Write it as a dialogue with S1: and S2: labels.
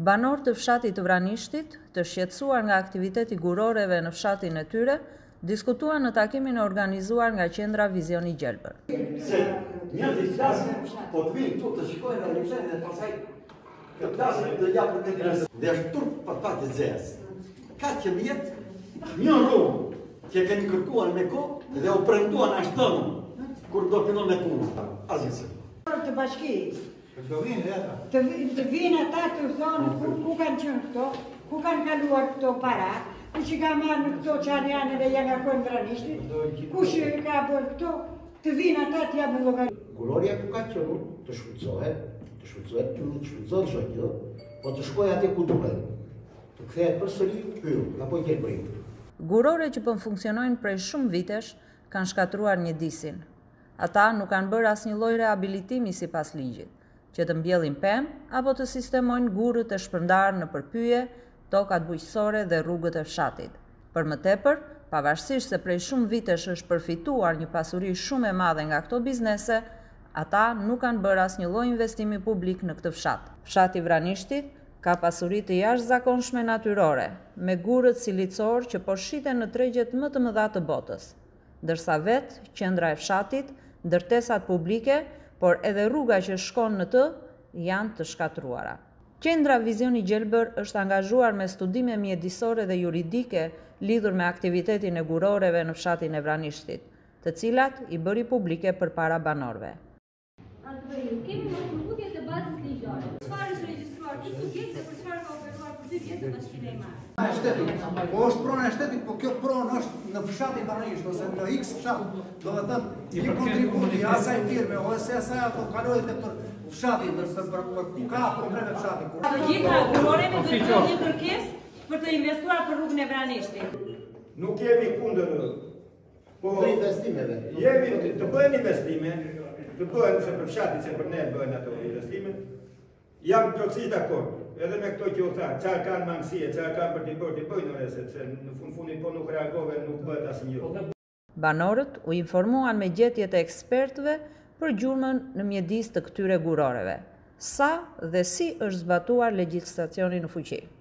S1: Banor të fshatit të Vranishtit, të shqetësuar nga aktiviteti guroreve në fshatin e tyre, diskutuan në takimin e organizuar nga Qendra Vizioni Gjelbër.
S2: Se njerëzit flasin, po të vinë këtu të shikojnë realitetin e pastaj të flasin të japin të interesë. Dhe është turp për pak të zezë. Ka që vjetë, një rrugë që keni kërkuar me kohë dhe u premtuan ashtënën kur do fillon me punë. Asgjë.
S3: Të bashki. Të vinë ata të thonë ku kanë qenë këto, ku kanë kaluar këto para, ku që ka marrë në këto qarjanë dhe janë akojnë Vranishtit, ku që ka bërë këto, të vinë ata të jabë në llogari.
S4: Guroria ku ka qenë të shfrytëzohet, të shfrytëzohet shojë, po të shkojë atje ku duhet. Të kthehet përsëri pyll, apo Gjelbëri.
S1: Gurore që po funksionojnë prej shumë vitesh kanë shkatruar mjedisin. Ata nuk kanë bërë asnjë lloj rehabilitimi sipas ligjit, që të mbjellin pemë apo të sistemojnë gurët e shpërndarë në përpyje, tokat bujqësore dhe rrugët e fshatit. Për më tepër, pavarësisht se prej shumë vitesh është përfituar një pasuri shumë e madhe nga këto biznese, ata nuk kanë bërë asnjë lloj investimi publik në këtë fshat. Fshati Vranishtit ka pasuri të jashtëzakonshme natyrore, me gurët silicor që po shiten në tregjet më të mëdha të botës, ndërsa vetë qendra e fshatit, ndërtesat publike, por edhe rruga që shkon në të, janë të shkatruara. Qendra Vizioni Gjelbër është angazhuar me studime mjedisore dhe juridike lidhur me aktivitetin e guroreve në fshatin e Vranishtit, të cilat i bëri publike përpara banorëve.
S5: Kemi në përmbutje të bazës ligjore. Çfarë është regjistruar ky subjekt dhe për çfarë ka operuar për 2 vjet të bashkinë e marrë?
S6: Po është pronë e shtetit, po kjo pronë është në fshatin Vranishtit ose në X fshat. Do të thënë, një kontributi i asaj firme ose asaj ato kalohet për fshatin, për ku ka probleme fshati.
S7: Të gjitha guroreve do të kenë një kërkesë për të investuar për rrugën e Vranishtit.
S8: Nuk jemi kundër, po
S4: Për investimeve.
S8: jemi të bëhen investime, të bëhen se për fshatin, se për ne bëhen ato investime. Jam plotësisht dakord. Edhe me këto që u tha, çfarë kanë mangësie, çfarë kanë për të bëjnë, sepse në fundit po nuk reagove, nuk bëhet asnjë.
S1: Banorët u informuan me gjetjet e ekspertëve për gjurmën në mjedis të këtyre guroreve. Sa dhe si është zbatuar legjislacioni në fuqi.